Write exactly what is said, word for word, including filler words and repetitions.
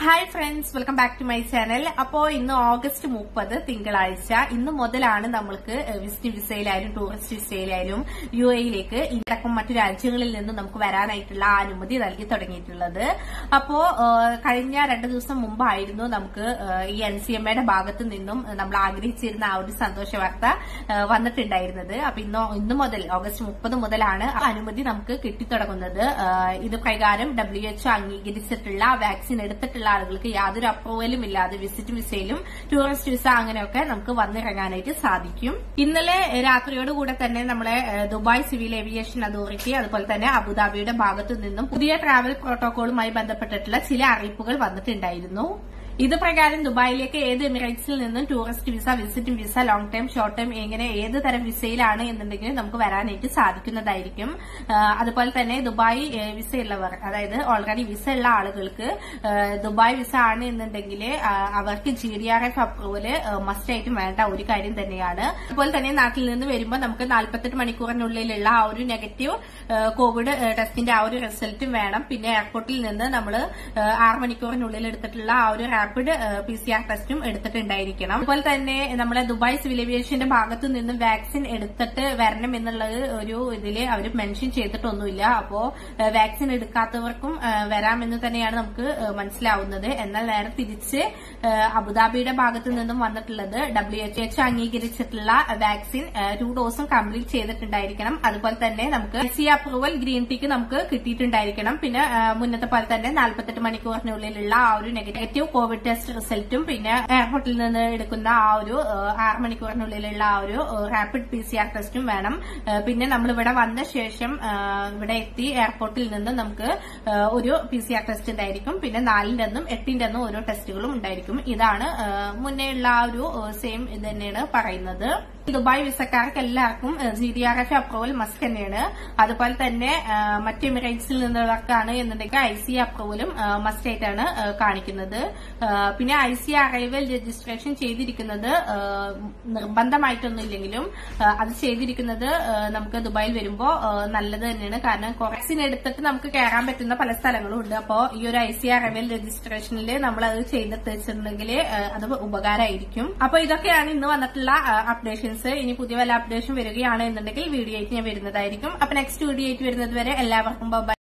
Hi friends, welcome back to my channel. അപ്പോ ഇന്ന് August മുപ്പത് തിങ്കളാഴ്ച. ഇന്ന് മുതലാണ് നമ്മൾക്ക് വിസിറ്റ് വിസയിലായാലും ടൂറിസ്റ്റ് വിസയിലായാലും യു എയിലേക്ക് ഇതടക്കം മറ്റു രാജ്യങ്ങളിൽ നിന്നും നമുക്ക് വരാനായിട്ടുള്ള അനുമതി നൽകി തുടങ്ങിയിട്ടുള്ളത്. അപ്പോ കഴിഞ്ഞ രണ്ടു ദിവസം മുമ്പായിരുന്നു നമുക്ക് ഈ എൻ സി എം എയുടെ ഭാഗത്തു നിന്നും നമ്മൾ ആഗ്രഹിച്ചിരുന്ന ആ ഒരു സന്തോഷ വാർത്ത വന്നിട്ടുണ്ടായിരുന്നത്. അപ്പൊ ഇന്ന് ഇന്ന് മുതൽ ഓഗസ്റ്റ് മുപ്പത് മുതലാണ് അനുമതി നമുക്ക് കിട്ടിത്തുടങ്ങുന്നത്. ഇത് പ്രകാരം ഡബ്ല്യു എച്ച്ഒ അംഗീകരിച്ചിട്ടുള്ള വാക്സിൻ എടുത്തിട്ടുള്ള ആളുകൾക്ക് യാതൊരു അപ്രൂവലും ഇല്ലാതെ വിസിറ്റ് വിസയിലും ടൂറിസ്റ്റ് വിസ അങ്ങനെയൊക്കെ നമുക്ക് വന്നിറങ്ങാനായിട്ട് സാധിക്കും. ഇന്നലെ രാത്രിയോടുകൂടെ തന്നെ നമ്മളെ ദുബായ് സിവിൽ ഏവിയേഷൻ അതോറിറ്റി അതുപോലെ തന്നെ അബുദാബിയുടെ ഭാഗത്തു നിന്നും പുതിയ ട്രാവൽ പ്രോട്ടോകോളുമായി ബന്ധപ്പെട്ടിട്ടുള്ള ചില അറിയിപ്പുകൾ വന്നിട്ടുണ്ടായിരുന്നു. ഇത് പ്രകാരം ദുബായിലേക്ക് ഏത് എമിറേറ്റ്സിൽ നിന്നും tourist visa, visit visa, long time, short time എങ്ങനെ ഏത് തരം വിസയിലാണ് എന്നുണ്ടെങ്കിൽ നമുക്ക് വരാനായിട്ട് സാധിക്കുന്നതായിരിക്കും. അതുപോലെ തന്നെ ദുബായ് വിസ ഉള്ളവർ, അതായത് ഓൾറെഡി വിസ ഉള്ള ആളുകൾക്ക് ദുബായ് വിസ ആണ് എന്നുണ്ടെങ്കിൽ അവർക്ക് G D R F approval must ആയിട്ടും വേണ്ട ഒരു കാര്യം തന്നെയാണ്. അതുപോലെ തന്നെ നാട്ടിൽ നിന്ന് വരുമ്പോൾ നമുക്ക് നാൽപ്പത്തെട്ട് മണിക്കൂറിനുള്ളിലുള്ള ആ ഒരു നെഗറ്റീവ് കോവിഡ് ടെസ്റ്റിന്റെ ആ ഒരു റിസൾട്ടും വേണം. പിന്നെ എയർപോർട്ടിൽ നിന്ന് നമ്മൾ ആറ് മണിക്കൂറിനുള്ളിൽ എടുത്തിട്ടുള്ള ആ ഒരു റാപ്പിഡ് പി സി ആർ ടെസ്റ്റും എടുത്തിട്ടുണ്ടായിരിക്കണം. അതുപോലെ തന്നെ നമ്മളെ ദുബായ് സിവിൽ ഏവിയേഷന്റെ ഭാഗത്തു നിന്നും വാക്സിൻ എടുത്തിട്ട് വരണം എന്നുള്ളത് ഒരു ഇതില് അവർ മെൻഷൻ ചെയ്തിട്ടൊന്നുമില്ല. അപ്പോ വാക്സിൻ എടുക്കാത്തവർക്കും വരാമെന്ന് തന്നെയാണ് നമുക്ക് മനസ്സിലാവുന്നത്. എന്നാൽ നേരെ തിരിച്ച് അബുദാബിയുടെ ഭാഗത്തു നിന്നും വന്നിട്ടുള്ളത് ഡബ്ല്യു എച്ച് എച്ച് അംഗീകരിച്ചിട്ടുള്ള വാക്സിൻ ടു ഡോസും കംപ്ലീറ്റ് ചെയ്തിട്ടുണ്ടായിരിക്കണം. അതുപോലെ തന്നെ നമുക്ക് I C approval green tick നമുക്ക് കിട്ടിയിട്ടുണ്ടായിരിക്കണം. പിന്നെ മുന്നത്തെ പോലെ തന്നെ നാൽപ്പത്തെട്ട് മണിക്കൂറിനുള്ളിലുള്ള ആ ഒരു നെഗറ്റീവ് കോവിഡ് ടെസ്റ്റ് റിസൾട്ടും പിന്നെ എയർപോർട്ടിൽ നിന്ന് എടുക്കുന്ന ആ ഒരു ആറ് മണിക്കൂറിനുള്ളിലുള്ള ആ ഒരു റാപ്പിഡ് പി സി ആർ ടെസ്റ്റും വേണം. പിന്നെ നമ്മൾ ഇവിടെ വന്ന ശേഷം ഇവിടെ എത്തി എയർപോർട്ടിൽ നിന്ന് നമുക്ക് ഒരു പി സി ആർ ടെസ്റ്റ് ഉണ്ടായിരിക്കും. പിന്നെ നാലിന്റെ ഒന്നും എട്ടിന്റെ ഒന്നും ഓരോ ടെസ്റ്റുകളും ഉണ്ടായിരിക്കും. ഇതാണ് മുന്നേ ഉള്ള ആ ഒരു സെയിം ഇത് തന്നെയാണ് പറയുന്നത്. ദുബായ് വിസക്കാർക്ക് എല്ലാവർക്കും G D R F approval must തന്നെയാണ്. അതുപോലെ തന്നെ മറ്റ് എമിറേറ്റ്സിൽ നിന്നുള്ളവർക്കാണ് എന്നുണ്ടെങ്കിൽ ഐ സി അപ്രൂവലും മസ്റ്റ് ആയിട്ടാണ് കാണിക്കുന്നത്. പിന്നെ ഐ സി അറൈവൽ രജിസ്ട്രേഷൻ ചെയ്തിരിക്കുന്നത് നിർബന്ധമായിട്ടൊന്നും ഇല്ലെങ്കിലും അത് ചെയ്തിരിക്കുന്നത് നമുക്ക് ദുബായിൽ വരുമ്പോൾ നല്ലത് തന്നെയാണ്. കാരണം വാക്സിൻ എടുത്തിട്ട് നമുക്ക് കയറാൻ പറ്റുന്ന പല സ്ഥലങ്ങളും ഉണ്ട്. അപ്പോൾ ഈ ഒരു ഐ സി അറൈവൽ രജിസ്ട്രേഷനിൽ നമ്മൾ അത് ചെയ്തിട്ട് വെച്ചിട്ടുണ്ടെങ്കിൽ അത് ഉപകാരമായിരിക്കും. അപ്പൊ ഇതൊക്കെയാണ് ഇന്ന് വന്നിട്ടുള്ള അപ്ഡേഷൻസ്. ഇനി പുതിയ വല്ല അപ്ഡേഷൻ വരികയാണ് എന്നുണ്ടെങ്കിൽ വീഡിയോ ആയിട്ട് ഞാൻ വരുന്നതായിരിക്കും. അപ്പൊ നെക്സ്റ്റ് വീഡിയോ ആയിട്ട് വരുന്നത് വരെ എല്ലാവർക്കും ബൈ.